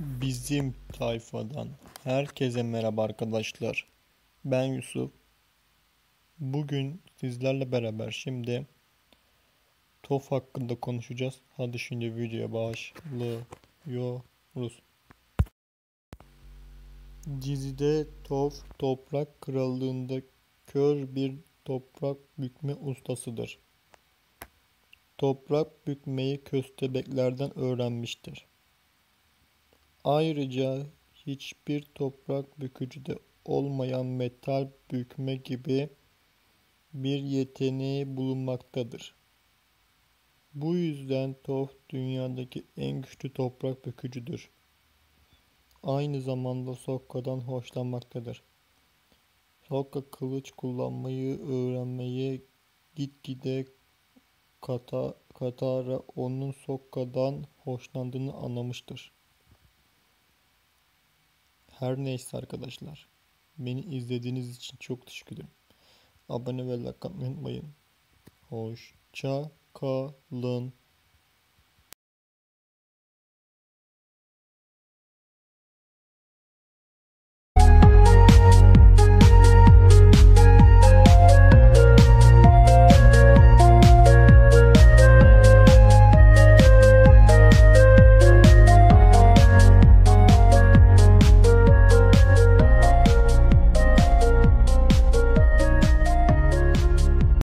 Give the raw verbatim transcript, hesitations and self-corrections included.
Bizim tayfadan herkese merhaba arkadaşlar. Ben Yusuf. Bugün sizlerle beraber şimdi T O F hakkında konuşacağız. Hadi şimdi videoya başlıyoruz. Dizide T O F Toprak Krallığı'nda kör bir toprak bükme ustasıdır. Toprak bükmeyi köstebeklerden öğrenmiştir. Ayrıca hiçbir toprak bükücüde olmayan metal bükme gibi bir yeteneği bulunmaktadır. Bu yüzden T O F dünyadaki en güçlü toprak bükücüdür. Aynı zamanda Sokka'dan hoşlanmaktadır. Sokka kılıç kullanmayı öğrenmeye gitgide Kata, Katara onun Sokka'dan hoşlandığını anlamıştır. Her neyse arkadaşlar. Beni izlediğiniz için çok teşekkür ederim. Abone ve like atmayı unutmayın. Hoşça kalın.